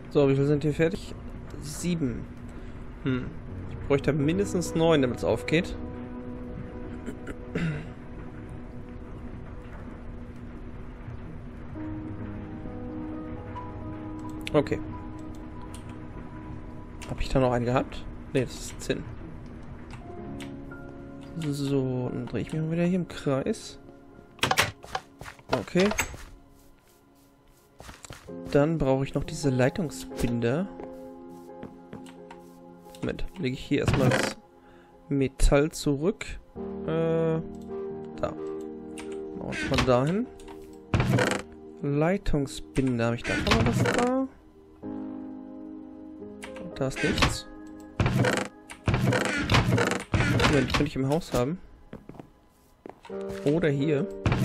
So, wie viel sind hier fertig? 7. Ich bräuchte mindestens 9, damit es aufgeht. Okay. Habe ich da noch einen gehabt? Ne, das ist Zinn. So, dann drehe ich mich mal wieder hier im Kreis. Okay. Dann brauche ich noch diese Leitungsbinder. Moment, lege ich hier erstmal das Metall zurück. Da. Machen wir uns mal dahin. Leitungsbinder. Habe ich da noch was da? Da ist nichts. Moment, die könnte ich im Haus haben. Oder hier.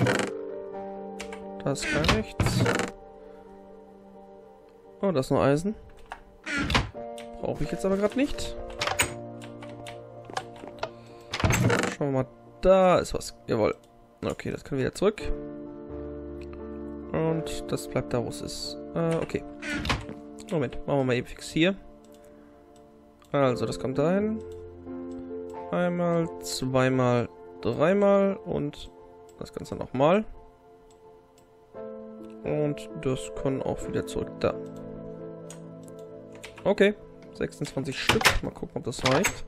Da ist gar nichts. Oh, da ist noch Eisen. Brauche ich jetzt aber gerade nicht. Schauen wir mal. Da ist was. Jawohl. Okay, das kann wieder zurück. Und das bleibt da, wo es ist. Okay. Moment, machen wir mal eben fix hier. Also, das kommt dahin. Einmal, zweimal, dreimal und das Ganze nochmal. Und das kann auch wieder zurück da. Okay, 26 Stück. Mal gucken, ob das reicht.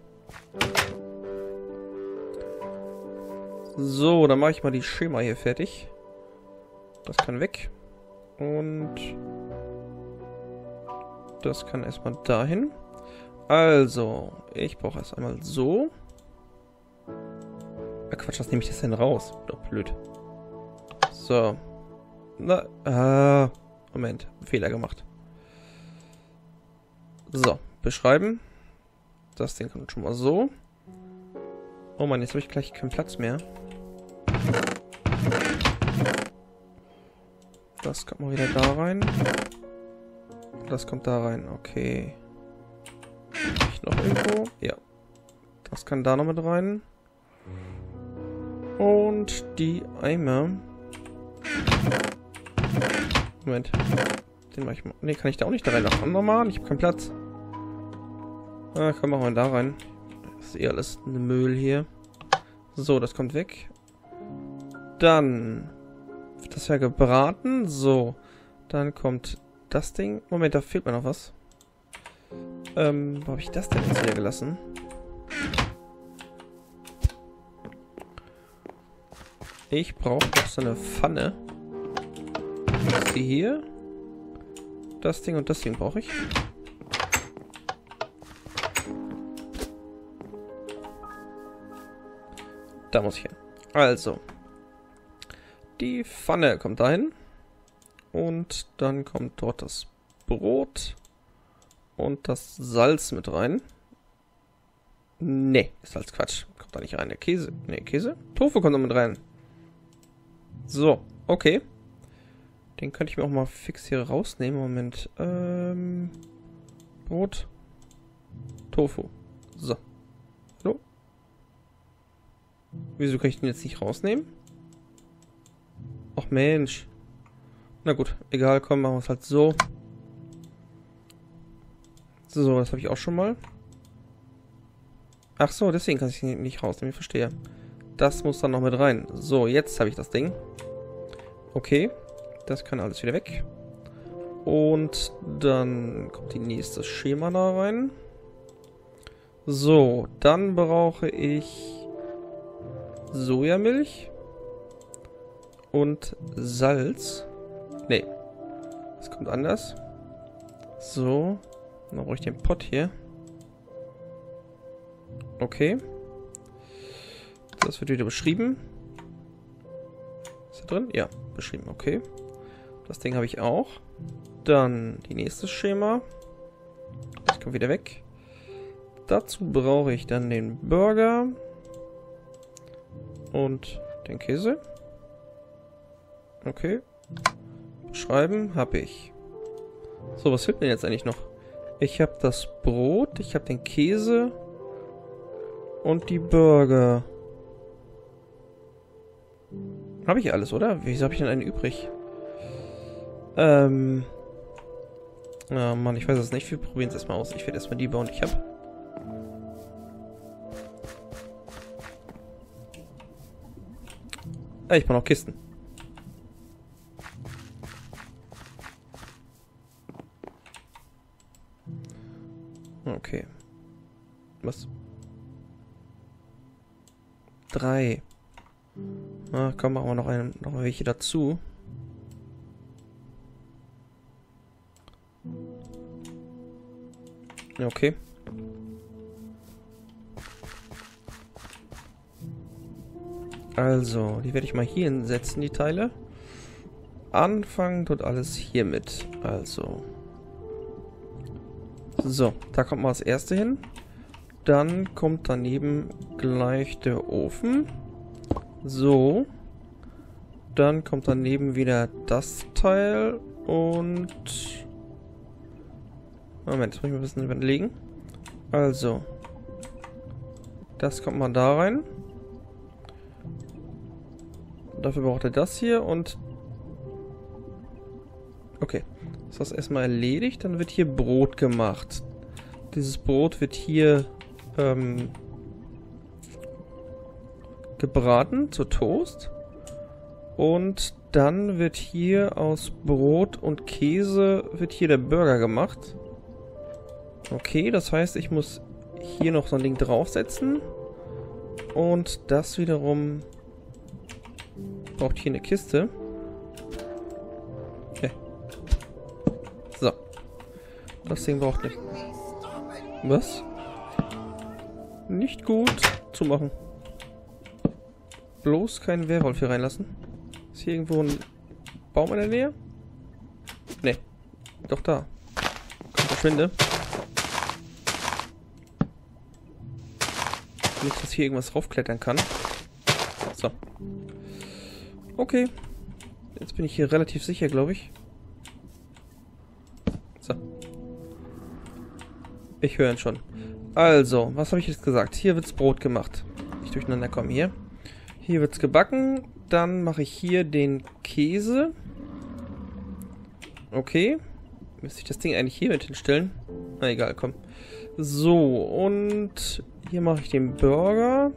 So, dann mache ich mal die Schema hier fertig. Das kann weg. Und das kann erstmal dahin. Also, ich brauche erst einmal so. Ah, Quatsch, was nehme ich das denn raus? Doch, blöd. So. Na, Moment. Fehler gemacht. So, beschreiben. Das Ding kommt schon mal so. Oh Mann, jetzt habe ich gleich keinen Platz mehr. Das kommt mal wieder da rein. Das kommt da rein, okay. Noch irgendwo? Ja. Das kann da noch mit rein. Und die Eimer. Moment. Den mache ich mal. Ne, kann ich da auch nicht da rein? Ach, normal, ich habe keinen Platz. Ah, komm, machen wir da rein. Das ist eh alles Müll hier. So, das kommt weg. Dann wird das ja gebraten. So. Dann kommt das Ding. Moment, da fehlt mir noch was. Wo habe ich das denn jetzt wieder gelassen? Ich brauche noch so eine Pfanne. Das die hier. Das Ding und das Ding brauche ich. Da muss ich hin. Also. Die Pfanne kommt dahin. Und dann kommt dort das Brot. Und das Salz mit rein. Nee, Salz Quatsch. Kommt da nicht rein. Der Käse. Nee, Käse? Tofu kommt da mit rein. So, okay. Den könnte ich mir auch mal fix hier rausnehmen. Moment. Brot. Tofu. So. Hallo? Wieso kann ich den jetzt nicht rausnehmen? Ach Mensch. Na gut, egal, komm, machen wir es halt so. So, das habe ich auch schon mal. Ach so, deswegen kann ich ihn nicht rausnehmen, ich verstehe. Das muss dann noch mit rein. So, jetzt habe ich das Ding. Okay, das kann alles wieder weg. Und dann kommt die nächste Schema da rein. So, dann brauche ich Sojamilch und Salz. Nee, das kommt anders. So, dann brauche ich den Pott hier. Okay. Das wird wieder beschrieben. Ist da drin? Ja, beschrieben. Okay. Das Ding habe ich auch. Dann die nächste Schema. Das kommt wieder weg. Dazu brauche ich dann den Burger. Und den Käse. Okay. Beschreiben habe ich. So, was fehlt mir jetzt eigentlich noch? Ich habe das Brot, ich habe den Käse und die Burger. Habe ich alles, oder? Wieso habe ich denn einen übrig? Ah, Mann, ich weiß es nicht. Wir probieren es erstmal aus. Ich werde erstmal die bauen, die ich habe. Ah, ich brauche noch Kisten. Okay. Was? 3. Ah, komm, machen wir noch welche dazu. Ja, okay. Also, die werde ich mal hier hinsetzen, die Teile. Anfangen tut alles hiermit. Also. So, da kommt mal das erste hin. Dann kommt daneben gleich der Ofen. So. Dann kommt daneben wieder das Teil und... Moment, das muss ich mal ein bisschen überlegen. Also. Das kommt mal da rein. Dafür braucht er das hier und... Okay. Ist das erstmal erledigt? Dann wird hier Brot gemacht. Dieses Brot wird hier gebraten zu Toast. Und dann wird hier aus Brot und Käse wird hier der Burger gemacht. Okay, das heißt, ich muss hier noch so ein Ding draufsetzen. Und das wiederum braucht hier eine Kiste. Okay. So. Das Ding braucht nicht. Was? Nicht gut zu machen. Bloß keinen Werwolf hier reinlassen. Ist hier irgendwo ein Baum in der Nähe? Nee. Doch da. Komm, verschwinde. Nicht, dass hier irgendwas raufklettern kann. So. Okay. Jetzt bin ich hier relativ sicher, glaube ich. So. Ich höre ihn schon. Also, was habe ich jetzt gesagt? Hier wird's Brot gemacht. Nicht durcheinander kommen hier. Hier wird's gebacken. Dann mache ich hier den Käse. Okay. Müsste ich das Ding eigentlich hier mit hinstellen? Na egal, komm. So, und hier mache ich den Burger.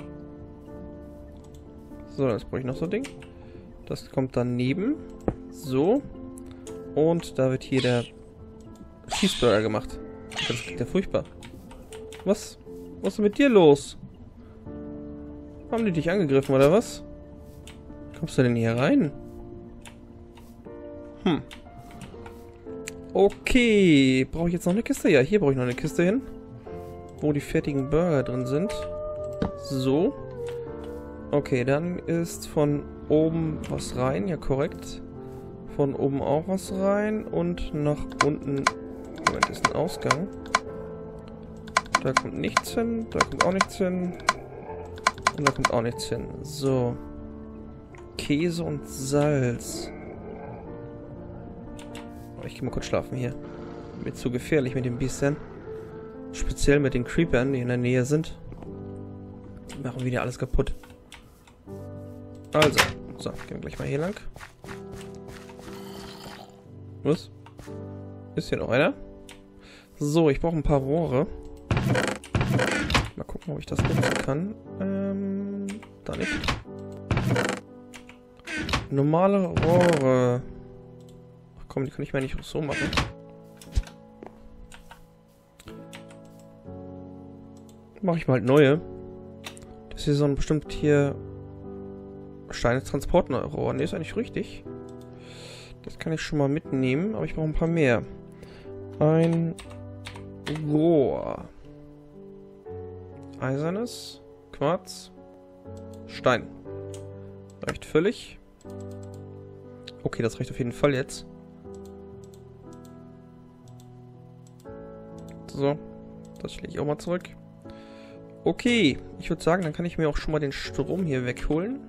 So, jetzt brauche ich noch so ein Ding. Das kommt daneben. So. Und da wird hier der Cheeseburger gemacht. Das klingt ja furchtbar. Was? Was ist mit dir los? Haben die dich angegriffen, oder was? Kommst du denn hier rein? Okay. Brauche ich jetzt noch eine Kiste? Ja, hier brauche ich noch eine Kiste hin. Wo die fertigen Burger drin sind. So. Okay, dann ist von oben was rein. Ja, korrekt. Von oben auch was rein. Und nach unten... Moment, ist ein Ausgang. Da kommt nichts hin. Da kommt auch nichts hin. Und da kommt auch nichts hin. So. Käse und Salz. Ich gehe mal kurz schlafen hier. Mir zu gefährlich mit den Biestern. Speziell mit den Creepern, die in der Nähe sind. Die machen wieder alles kaputt. Also. So, gehen wir gleich mal hier lang. Was? Ist hier noch einer? So, ich brauche ein paar Rohre. Mal gucken, ob ich das nutzen kann. Da nicht. Normale Rohre. Ach komm, die kann ich mir nicht so machen. Mache ich mal halt neue. Das hier so ein bestimmt hier Steine-Transportrohr. Ne, ist eigentlich richtig. Das kann ich schon mal mitnehmen, aber ich brauche ein paar mehr. Ein Rohr. Eisernes, Quarz, Stein. Reicht völlig. Okay, das reicht auf jeden Fall jetzt. So, das lege ich auch mal zurück. Okay, ich würde sagen, dann kann ich mir auch schon mal den Strom hier wegholen.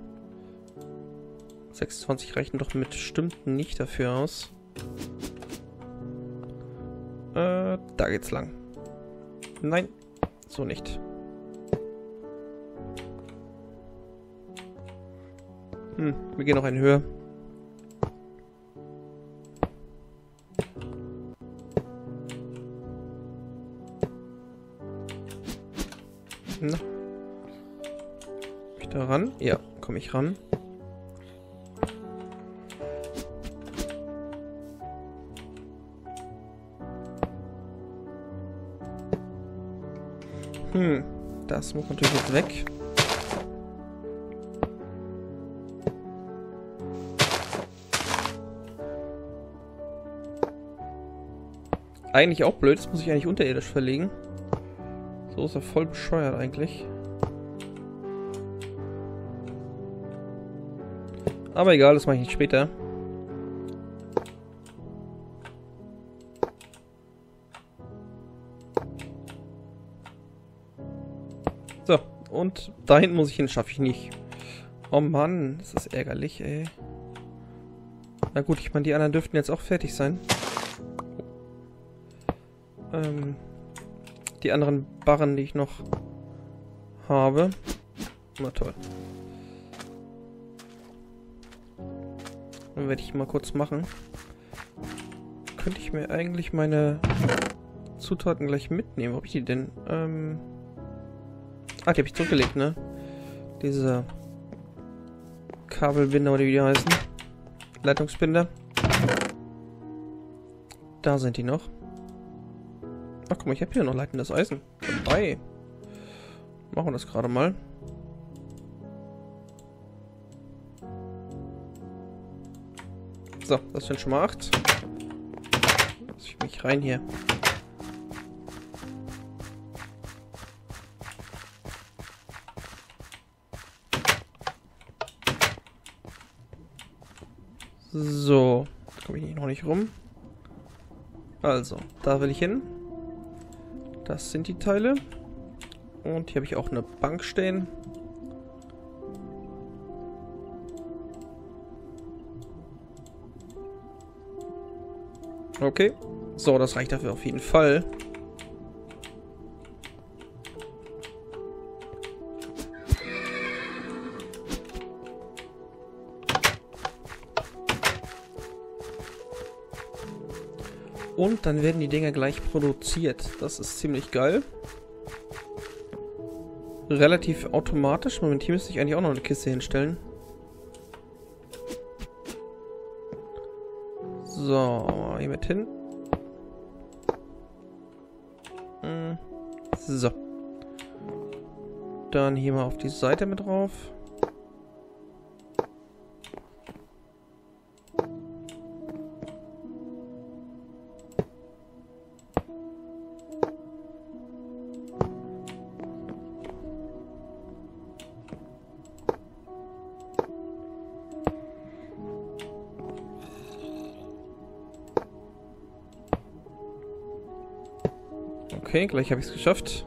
26 reichen doch mit bestimmt nicht dafür aus. Da geht's lang. Nein, so nicht. Wir gehen noch einen höher. Na. Komm ich da ran? Ja, komme ich ran. Das muss natürlich jetzt weg. Eigentlich auch blöd, das muss ich eigentlich unterirdisch verlegen. So ist er voll bescheuert eigentlich. Aber egal, das mache ich nicht später. So, und dahin muss ich hin, schaffe ich nicht. Oh Mann, das ist ärgerlich, ey. Na gut, ich meine, die anderen dürften jetzt auch fertig sein. Die anderen Barren, die ich noch habe. Na toll. Dann werde ich mal kurz machen. Könnte ich mir eigentlich meine Zutaten gleich mitnehmen? Wo habe ich die denn? Ah, die habe ich zurückgelegt, ne? Diese Kabelbinder oder wie die heißen. Leitungsbinder. Da sind die noch. Ach guck mal, ich habe hier noch leitendes Eisen dabei. Machen wir das gerade mal. So, das sind schon mal 8. Lass ich mich rein hier. So, da komme ich noch nicht rum. Also, da will ich hin. Das sind die Teile. Und hier habe ich auch eine Bank stehen. Okay. So, das reicht dafür auf jeden Fall. Und dann werden die Dinger gleich produziert. Das ist ziemlich geil. Relativ automatisch. Moment, hier müsste ich eigentlich auch noch eine Kiste hinstellen. So, hier mit hin. So. Dann hier mal auf die Seite mit drauf. Okay, gleich habe ich es geschafft.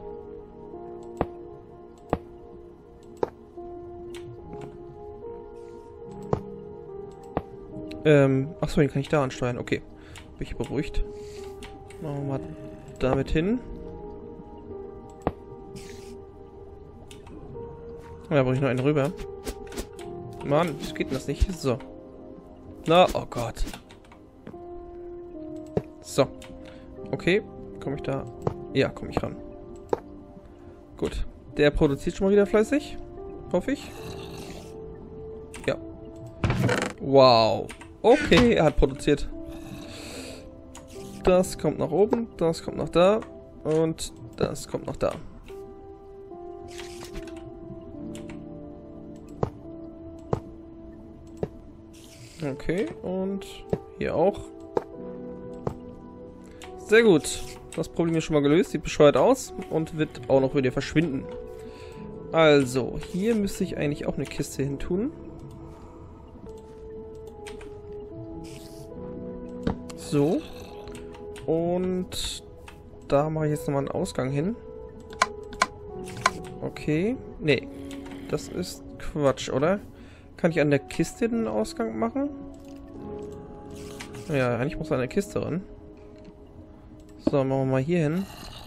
Achso, den kann ich da ansteuern. Okay. Bin ich beruhigt. Machen wir mal damit hin. Da brauche ich noch einen rüber. Mann, wieso geht denn das nicht? So. Na, oh Gott. So. Okay. Komme ich da? Ja, komme ich ran. Gut. Der produziert schon mal wieder fleißig. Hoffe ich. Ja. Wow. Okay, er hat produziert. Das kommt nach oben, das kommt nach da und das kommt nach da. Okay, und hier auch. Sehr gut. Das Problem ist schon mal gelöst. Sieht bescheuert aus und wird auch noch wieder verschwinden. Also, hier müsste ich eigentlich auch eine Kiste hin tun. So. Und da mache ich jetzt nochmal einen Ausgang hin. Okay. Nee. Das ist Quatsch, oder? Kann ich an der Kiste den Ausgang machen? Ja, eigentlich muss an der Kiste ran. So, machen wir mal hier hin.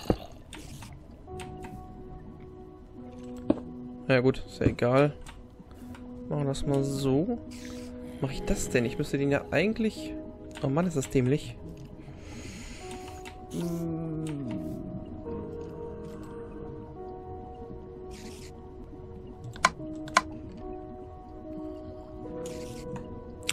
Ja gut, ist ja egal. Machen wir das mal so. Mache ich das denn? Ich müsste den ja eigentlich... Oh Mann, ist das dämlich.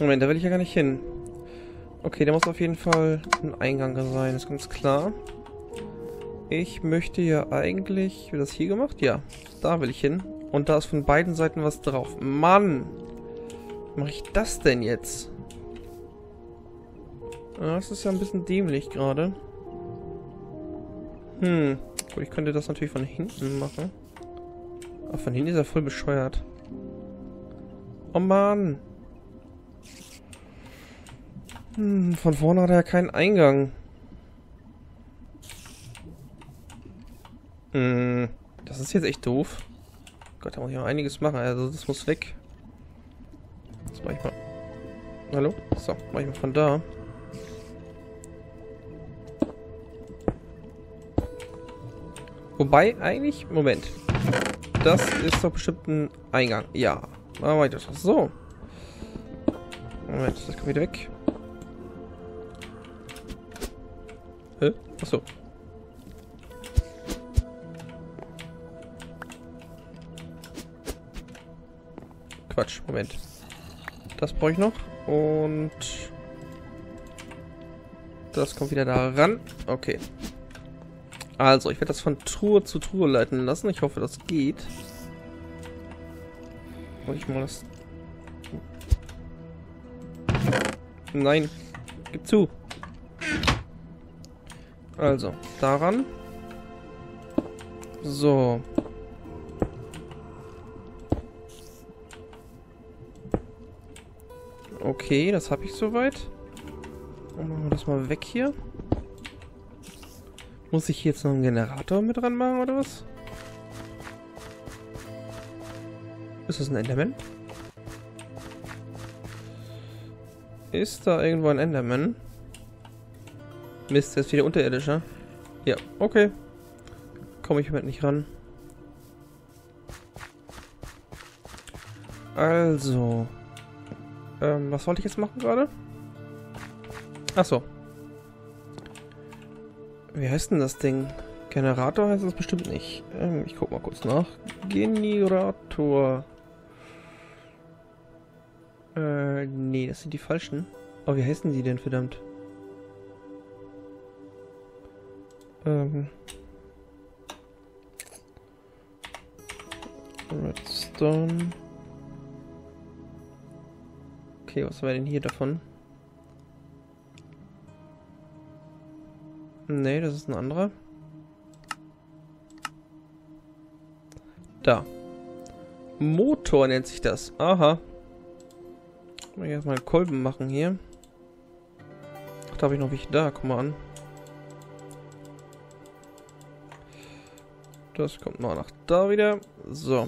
Moment, da will ich ja gar nicht hin. Okay, da muss auf jeden Fall ein Eingang sein, ist ganz klar. Ich möchte ja eigentlich... Wird das hier gemacht? Ja, da will ich hin. Und da ist von beiden Seiten was drauf. Mann! Wie mache ich das denn jetzt? Ah, das ist ja ein bisschen dämlich gerade. Gut, ich könnte das natürlich von hinten machen. Aber von hinten ist er voll bescheuert. Oh Mann! Von vorne hat er ja keinen Eingang. Das ist jetzt echt doof. Gott, da muss ich noch einiges machen. Also das muss weg. Das mache ich mal. Hallo? So, mache ich mal von da. Wobei, eigentlich... Moment. Das ist doch bestimmt ein Eingang. Ja. Machen wir das so. Moment, das kommt wieder weg. Achso. Quatsch, Moment. Das brauche ich noch. Und das kommt wieder da ran. Okay. Also, ich werde das von Truhe zu Truhe leiten lassen. Ich hoffe, das geht. Wollte ich mal das... Nein. Gib zu. Also, daran. So. Okay, das habe ich soweit. Und machen wir das mal weg hier. Muss ich hier jetzt noch einen Generator mit dran machen, oder was? Ist das ein Enderman? Ist da irgendwo ein Enderman? Mist, der ist wieder unterirdischer. Ja, okay. Komme ich mit nicht ran. Also. Was wollte ich jetzt machen gerade? Achso. Wie heißt denn das Ding? Generator heißt es bestimmt nicht. Ich guck mal kurz nach. Generator. Nee, das sind die falschen. Aber wie heißen die denn, verdammt? Redstone. Okay, was war denn hier davon? Nee, das ist ein anderer. Da. Motor nennt sich das. Aha. Mal erstmal einen Kolben machen hier. Ach, da habe ich noch welche da. Guck mal an. Das kommt mal nach da wieder. So.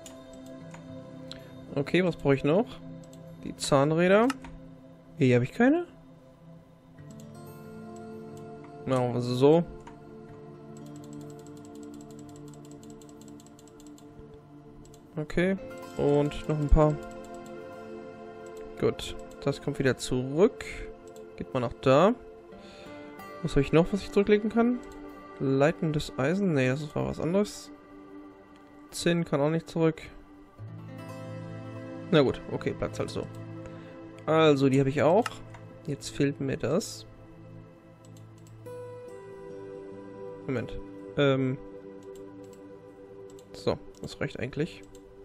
Okay, was brauche ich noch? Die Zahnräder. Hier habe ich keine. Machen wir so. Okay. Und noch ein paar. Gut. Das kommt wieder zurück. Geht mal nach da. Was habe ich noch, was ich zurücklegen kann? Leitendes Eisen? Nee, das war was anderes. Zinn kann auch nicht zurück. Na gut, okay, bleibt halt so. Also, die habe ich auch. Jetzt fehlt mir das. Moment. So, das reicht eigentlich.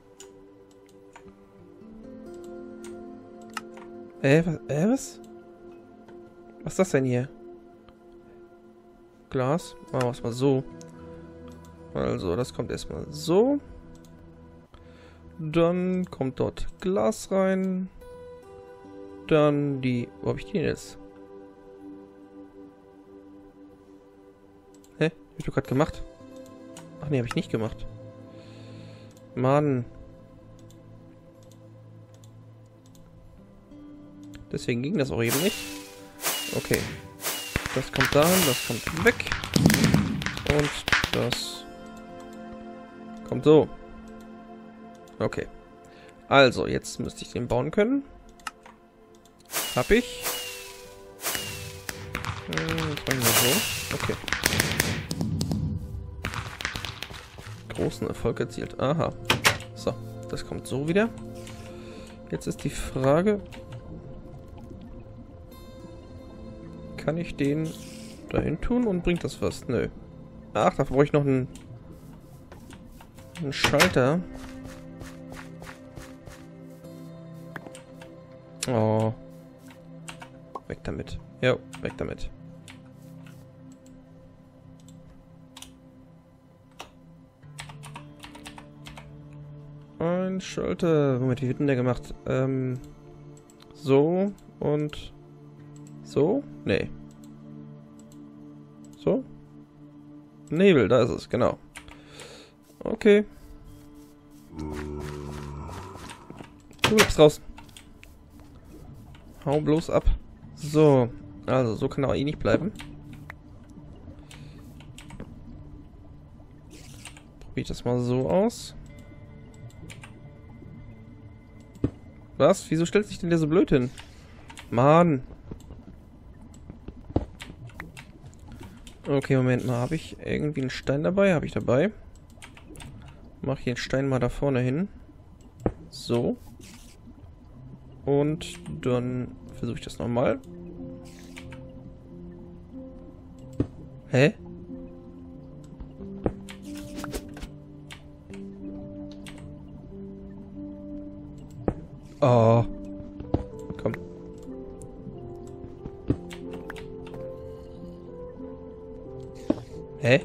Was? Was ist das denn hier? Glas. Machen wir es mal so. Also, das kommt erstmal so. Dann kommt dort Glas rein. Dann die... Wo habe ich die denn jetzt? Hä? Hab ich doch gerade gemacht. Ach nee, habe ich nicht gemacht. Mann. Deswegen ging das auch eben nicht. Okay. Das kommt dahin, das kommt weg. Und das kommt so. Okay. Also, jetzt müsste ich den bauen können. Hab ich. Jetzt machen wir so. Okay. Großen Erfolg erzielt. Aha. So, das kommt so wieder. Jetzt ist die Frage... Kann ich den dahin tun und bringt das was? Nö. Ach, da brauche ich noch einen Schalter. Oh. Weg damit. Ja, weg damit. Ein Schalter. Moment, wie wird denn der gemacht? So und so? Nee. So? Nebel, da ist es, genau. Okay. Du bleibst raus. Hau bloß ab. So. Also, so kann er auch eh nicht bleiben. Probiere ich das mal so aus. Was? Wieso stellt sich denn der so blöd hin? Mann. Okay, Moment mal. Habe ich irgendwie einen Stein dabei? Habe ich dabei. Mach hier den Stein mal da vorne hin. So. Und dann versuche ich das nochmal. Hä? Oh. Komm. Hä?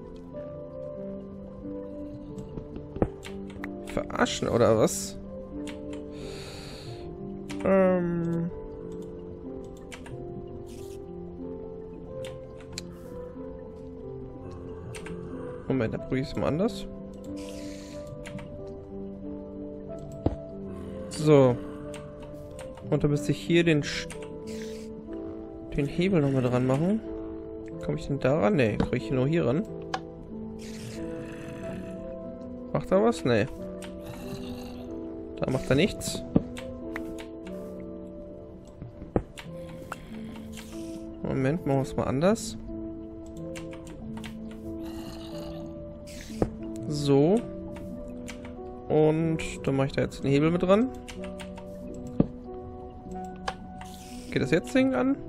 Verarschen oder was? Moment, da probiere ich es mal anders. So. Und da müsste ich hier den Hebel nochmal dran machen. Komme ich denn da ran? Ne, kriege ich nur hier ran. Macht er was? Ne. Da macht er nichts. Moment, machen wir es mal anders. So. Und dann mache ich da jetzt den Hebel mit dran. Geht das jetzt Ding an?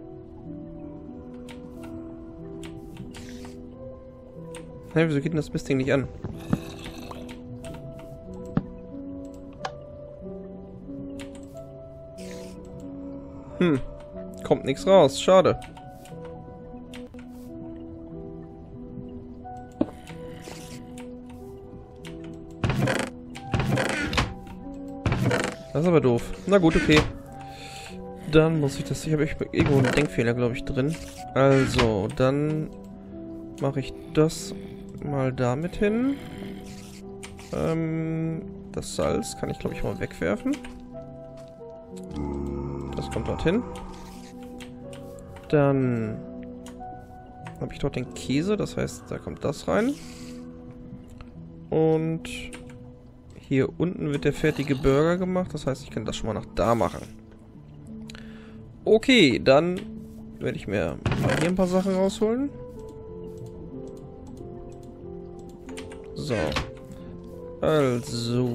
Hä, wieso geht denn das Mistding nicht an? Kommt nichts raus. Schade. Das ist aber doof. Na gut, okay. Dann muss ich das... Ich habe irgendwo einen Denkfehler, glaube ich, drin. Also, dann mache ich das mal damit hin. Das Salz kann ich, glaube ich, mal wegwerfen. Das kommt dorthin. Dann habe ich dort den Käse, das heißt, da kommt das rein. Und hier unten wird der fertige Burger gemacht, das heißt, ich kann das schon mal nach da machen. Okay, dann werde ich mir mal hier ein paar Sachen rausholen. So. Also.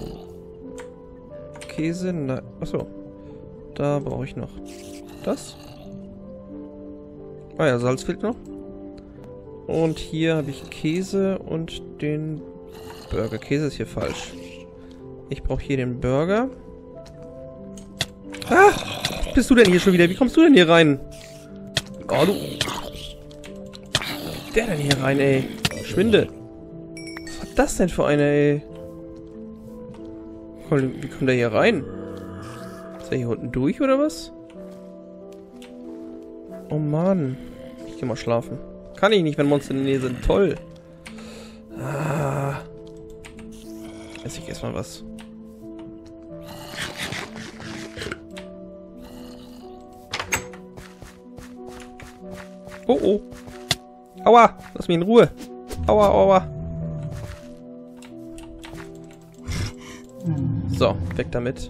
Käse, nein. Achso. Da brauche ich noch das. Ah ja, Salz fehlt noch. Und hier habe ich Käse und den Burger. Käse ist hier falsch. Ich brauche hier den Burger. Ah! Was bist du denn hier schon wieder? Wie kommst du denn hier rein? Oh, du... Der denn hier rein, ey? Schwinde. Was war das denn für eine, ey? Wie kommt der hier rein? Ist er hier unten durch, oder was? Oh Mann. Ich geh mal schlafen. Kann ich nicht, wenn Monster in der Nähe sind. Toll. Ah. Esse ich erstmal was. Oh oh. Aua. Lass mich in Ruhe. Aua, aua. So, weg damit.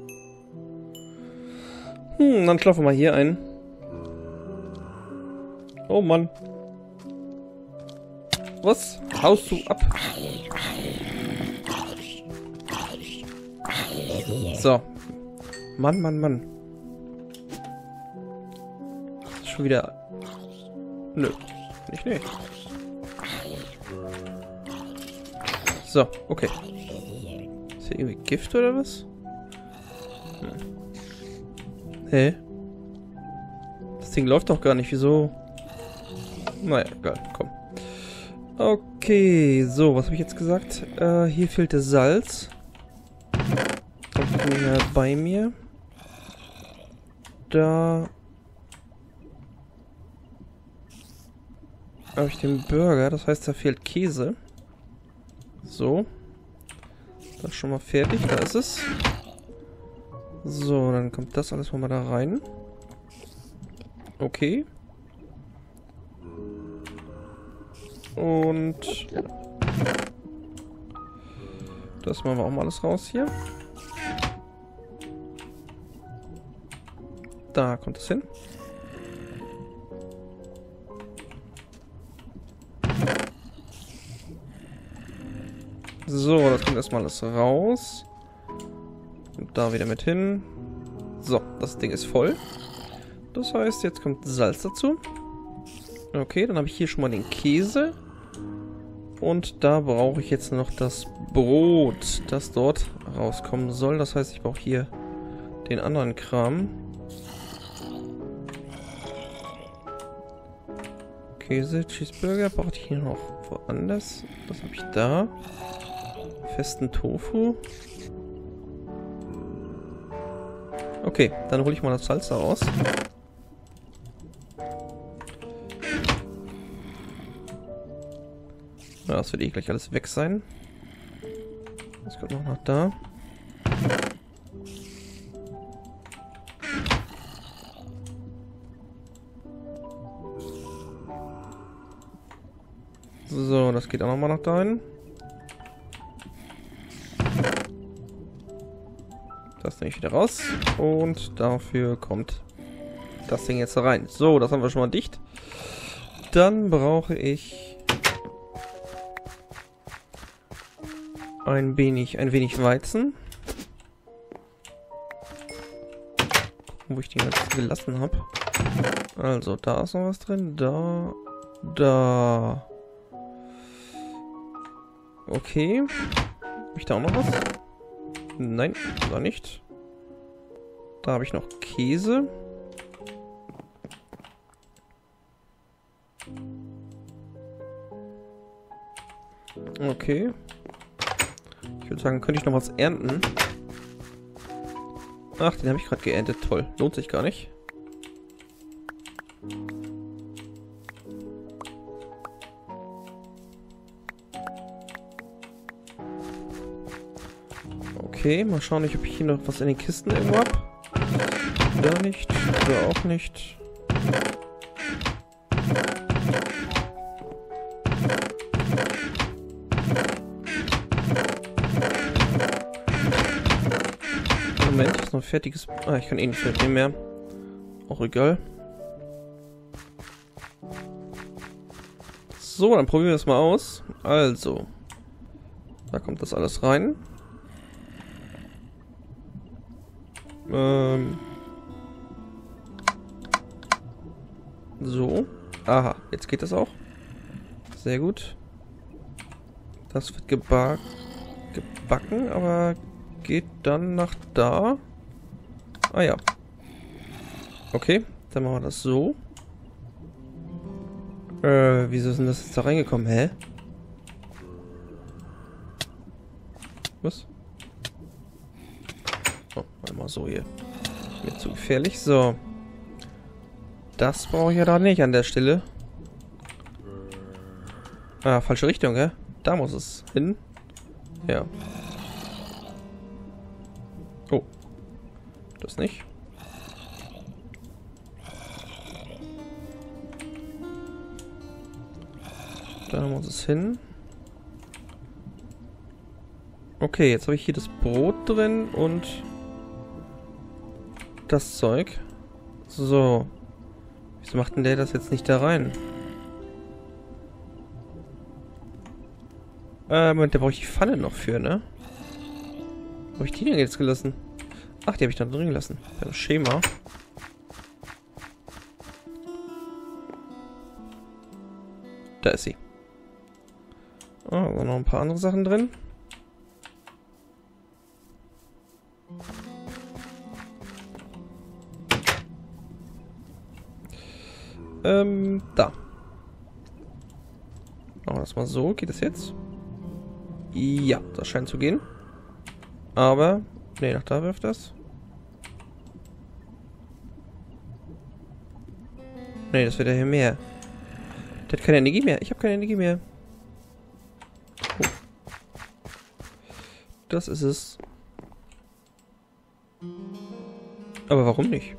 Dann schlafen wir mal hier ein. Oh Mann. Was? Haust du ab? So. Mann, Mann, Mann. schon wieder... Nö. Nicht, nee. So, okay. Ist hier irgendwie Gift oder was? Hä? Das Ding läuft doch gar nicht. Wieso? Naja, egal. Komm. Okay, so, was habe ich jetzt gesagt? Hier fehlt das Salz. Das bin ich ja bei mir. Da habe ich den Burger, das heißt, da fehlt Käse. So. Das ist schon mal fertig, da ist es. So, dann kommt das alles mal da rein. Okay. Und das machen wir auch mal alles raus hier. Da kommt es hin. So, das kommt erstmal alles raus. Und da wieder mit hin. So, das Ding ist voll. Das heißt, jetzt kommt Salz dazu. Okay, dann habe ich hier schon mal den Käse. Und da brauche ich jetzt noch das Brot, das dort rauskommen soll. Das heißt, ich brauche hier den anderen Kram. Käse, Cheeseburger brauche ich hier noch woanders. Das habe ich da. Festen Tofu. Okay, dann hole ich mal das Salz da raus. Ja, das wird eh gleich alles weg sein. Das kommt noch nach da. So, das geht auch nochmal nach da hin. Das nehme ich wieder raus. Und dafür kommt das Ding jetzt rein. So, das haben wir schon mal dicht. Dann brauche ich ein wenig Weizen. Gucken, wo ich den jetzt gelassen habe. Also, da ist noch was drin. Da. Okay. Habe ich da auch noch was? Nein, da nicht. Da habe ich noch Käse. Okay. Ich würde sagen, könnte ich noch was ernten. Ach, den habe ich gerade geerntet. Toll. Lohnt sich gar nicht. Okay, mal schauen, ob ich hier noch was in den Kisten irgendwo habe. Da nicht, da auch nicht. Moment, ist noch ein fertiges... Ah, ich kann eh nicht mitnehmen mehr. Auch egal. So, dann probieren wir das mal aus. Also. Da kommt das alles rein. So. Aha, jetzt geht das auch. Sehr gut. Das wird gebacken, aber geht dann nach da. Ah ja. Okay, dann machen wir das so. Wieso ist denn das jetzt da reingekommen? Hä? Was? Oh, einmal so hier. Mir zu gefährlich. So. Das brauche ich ja da nicht an der Stelle. Ah, falsche Richtung, hä? Da muss es hin. Ja. Oh. Das nicht. Da muss es hin. Okay, jetzt habe ich hier das Brot drin und das Zeug. So. Wieso macht denn der das jetzt nicht da rein? Moment, da brauche ich die Pfanne noch für, ne? Wo habe ich die denn jetzt gelassen? Ach, die habe ich da drin gelassen. Das Schema. Da ist sie. Oh, da noch ein paar andere Sachen drin. Da. Machen wir das mal so. Geht das jetzt? Ja, das scheint zu gehen. Aber, nee, nach da wirft das. Nee, das wird ja hier mehr. Der hat keine Energie mehr. Ich habe keine Energie mehr. Oh. Das ist es. Aber warum nicht?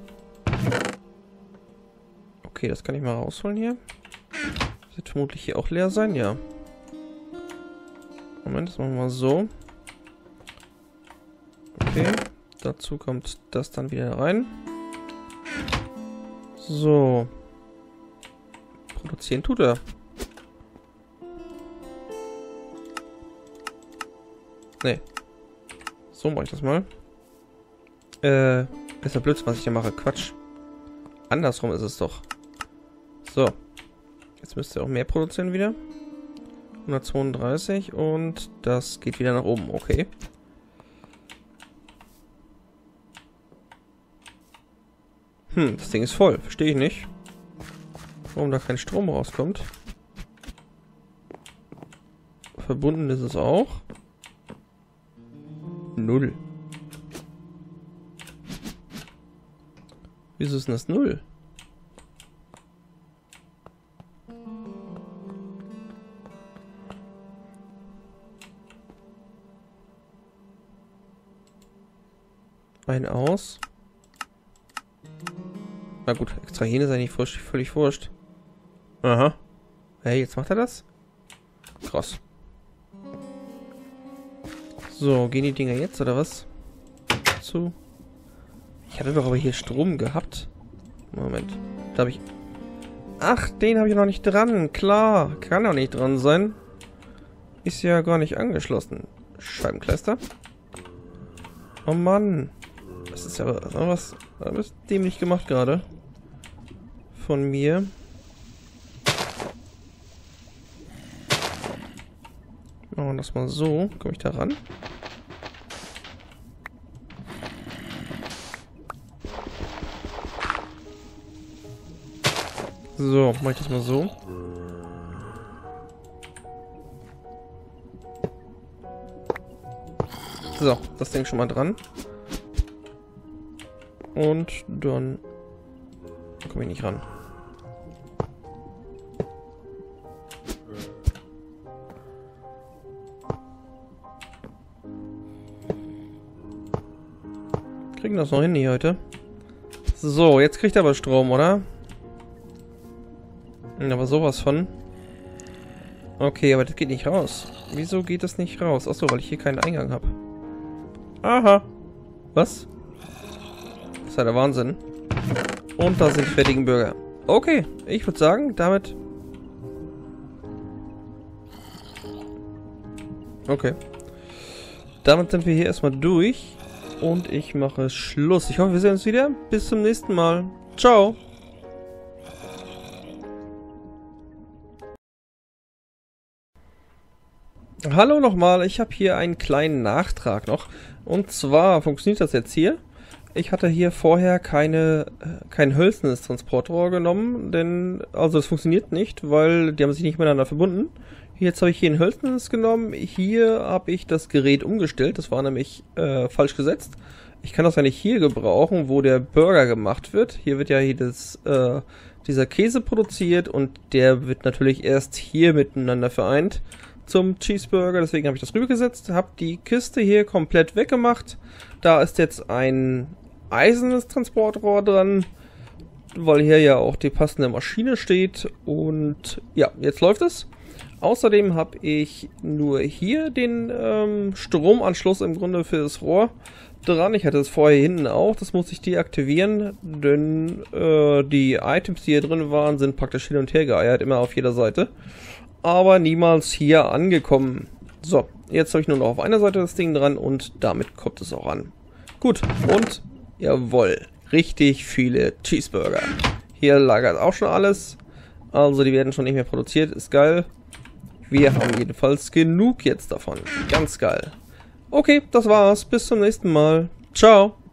Okay, das kann ich mal rausholen hier. Das wird vermutlich hier auch leer sein, ja. Moment, das machen wir mal so. Okay, dazu kommt das dann wieder rein. So. Produzieren tut er. Nee. So mache ich das mal. Ist ja Blödsinn, was ich hier mache. Quatsch. Andersrum ist es doch. So. Jetzt müsst ihr auch mehr produzieren wieder. 132 und das geht wieder nach oben. Okay. Das Ding ist voll. Verstehe ich nicht. Warum da kein Strom rauskommt. Verbunden ist es auch. 0. Wieso ist denn das 0? Ein aus. Na gut, extrahieren ist eigentlich völlig wurscht. Aha. Hey, jetzt macht er das? Krass. So, gehen die Dinger jetzt, oder was? Zu. Ich hatte doch aber hier Strom gehabt. Moment. Da habe ich... Ach, den habe ich noch nicht dran. Klar, kann doch nicht dran sein. Ist ja gar nicht angeschlossen. Scheibenkleister. Oh Mann. Das ist ja was dämlich gemacht gerade. Von mir. Machen wir das mal so. Komme ich da ran? So, mache ich das mal so. So, das Ding schon mal dran. Und dann komme ich nicht ran. Kriegen das noch hin hier heute. So, jetzt kriegt er aber Strom, oder? Aber sowas von. Okay, aber das geht nicht raus. Wieso geht das nicht raus? Achso, weil ich hier keinen Eingang habe. Aha. Was? Das ist ja der Wahnsinn. Und da sind die fertigen Burger. Okay, ich würde sagen, damit... Okay. Damit sind wir hier erstmal durch. Und ich mache Schluss. Ich hoffe, wir sehen uns wieder. Bis zum nächsten Mal. Ciao. Hallo nochmal, ich habe hier einen kleinen Nachtrag noch. Und zwar funktioniert das jetzt hier. Ich hatte hier vorher kein hölzernes Transportrohr genommen, denn, also das funktioniert nicht, weil die haben sich nicht miteinander verbunden. Jetzt habe ich hier ein hölzernes genommen, hier habe ich das Gerät umgestellt, das war nämlich falsch gesetzt. Ich kann das eigentlich hier gebrauchen, wo der Burger gemacht wird. Hier wird ja dieser Käse produziert und der wird natürlich erst hier miteinander vereint zum Cheeseburger, deswegen habe ich das rübergesetzt, habe die Kiste hier komplett weggemacht. Da ist jetzt ein eisernes Transportrohr dran, weil hier ja auch die passende Maschine steht und ja, jetzt läuft es. Außerdem habe ich nur hier den Stromanschluss im Grunde für das Rohr dran. Ich hatte es vorher hinten auch, das muss ich deaktivieren, denn die Items, die hier drin waren, sind praktisch hin und her geeiert, immer auf jeder Seite. Aber niemals hier angekommen. So, jetzt habe ich nur noch auf einer Seite das Ding dran und damit kommt es auch an. Gut, und jawohl, richtig viele Cheeseburger. Hier lagert auch schon alles. Also die werden schon nicht mehr produziert. Ist geil. Wir haben jedenfalls genug jetzt davon. Ganz geil. Okay, das war's. Bis zum nächsten Mal. Ciao.